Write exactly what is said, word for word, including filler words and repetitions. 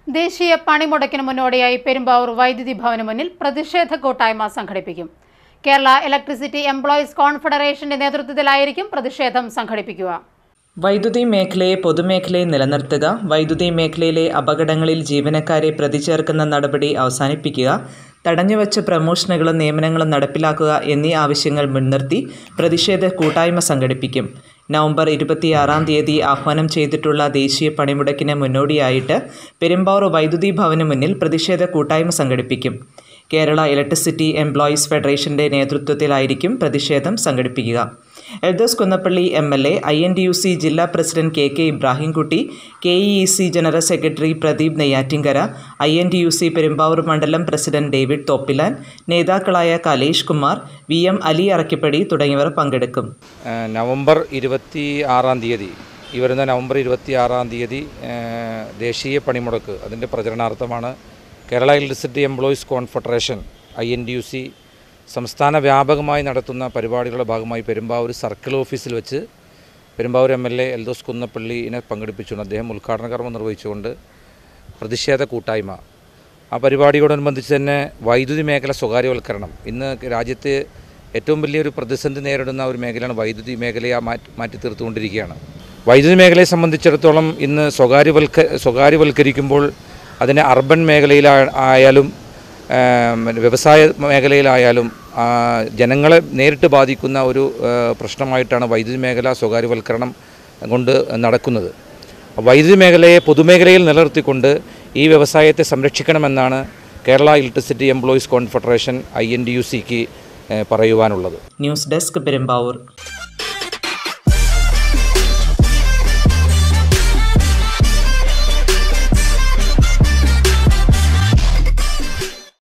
ദേശീയ പണിമുടക്കിന് മുന്നോടിയായി പെരുമ്പാവൂർ വൈദ്യുതി ഭവന് മുന്നിൽ പ്രതിഷേധ കൂട്ടായ്മ സംഘടിപ്പിക്കും. കേരള ഇലക്ട്രിസിറ്റി എംപ്ലോയീസ് കോൺഫെഡറേഷന്റെ നേതൃത്വത്തിലായിരിക്കും പ്രതിഷേധം സംഘടിപ്പിക്കുക. വൈദ്യുതി മേഖലയെ പൊതുമേഖലയെ നിലനിർത്തുക, വൈദ്യുതി മേഖലയിലെ അപകടങ്ങളിൽ ജീവനക്കാരെ പ്രതിചേർക്കുന്ന നടപടി അവസാനിപ്പിക്കുക, തടഞ്ഞുവച്ച പ്രമോഷനുകളും നിയമനങ്ങളും നടപ്പിലാക്കുക എന്നീ ആവശ്യങ്ങൾ മുൻനിർത്തി പ്രതിഷേധ കൂട്ടായ്മ സംഘടിപ്പിക്കും. നവംബർ ഇരുപത്തിയാറാം തീയതി ആഹ്വാനം ചെയ്തിട്ടുള്ള ദേശീയ പണിമുടക്കിന് മുന്നോടിയായിട്ട് പെരുമ്പാവൂർ വൈദ്യുതി ഭവന് മുന്നിൽ പ്രതിഷേധ കൂട്ടായ്മ സംഘടിപ്പിക്കും. കേരള ഇലക്ട്രിസിറ്റി എംപ്ലോയീസ് ഫെഡറേഷന്റെ നേതൃത്വത്തിലായിരിക്കും പ്രതിഷേധം സംഘടിപ്പിക്കുക. Eldhose Kunnappilly M L A, I N T U C ജില്ലാ president K K Ibrahimkutty, K E E C general secretary Pradeep Neyyattinkara, I N T U C Perumbavoor മണ്ഡലം പ്രസിഡന്റ് ഡേവിഡ് തോപ്പിലാൻ, നേതാക്കളായ കലേഷ് കുമാർ, വി എം അലി അറക്കിപ്പടി തുടങ്ങിയവർ പങ്കെടുക്കും. നവംബർ ഇരുപത്തി ആറാം തീയതി ഈ വരുന്ന നവംബർ ഇരുപത്തി ആറാം തീയതി ദേശീയ പണിമുടക്ക് അതിൻ്റെ പ്രചരണാർത്ഥമാണ് Kerala electricity employees confederation I N T U C സംസ്ഥാന വ്യാപകമായി നടത്തുന്ന പരിപാടികളുടെ ഭാഗമായി പെരുമ്പാവൂർ സർക്കിൾ ഓഫീസിൽ വെച്ച് Perumbavoor M L A Eldhose കുന്നപ്പള്ളിനെ പങ്കെടുപ്പിച്ചുകൊണ്ട് അദ്ദേഹം ഉദ്ഘാടന കർമ്മം നിർവഹിച്ചുകൊണ്ട് പ്രതിഷേധ കൂട്ടായ്മ ആ പരിപാടിയോടനുബന്ധിച്ച് തന്നെ വൈദ്യുതി മേഖല സ്വകാര്യവൽക്കരണം ഇന്ന് രാജ്യത്ത് ഏറ്റവും വലിയൊരു പ്രതിസന്ധി നേരിടുന്ന ഒരു മേഖലയാണ് വൈദ്യുതി മേഖലയെ മാറ്റി മാറ്റി തീർത്തുകൊണ്ടിരിക്കുകയാണ്. വൈദ്യുതി മേഖലയെ സംബന്ധിച്ചിടത്തോളം ഇന്ന് സ്വകാര്യവൽക്ക സ്വകാര്യവൽക്കരിക്കുമ്പോൾ അതിനെ അർബൻ മേഖലയിലായാലും വ്യവസായ മേഖലയിലായാലും ജനങ്ങളെ നേരിട്ട് ബാധിക്കുന്ന ഒരു പ്രശ്നമായിട്ടാണ് വൈദ്യുതി മേഖല സ്വകാര്യവൽക്കരണം കൊണ്ട് നടക്കുന്നത്. വൈദ്യുതി മേഖലയെ പൊതുമേഖലയിൽ നിലനിർത്തിക്കൊണ്ട് ഈ വ്യവസായത്തെ സംരക്ഷിക്കണമെന്നാണ് Kerala electricity employees confederation I N T U സിക്ക് പറയുവാനുള്ളത്. News desk Perumbavoor.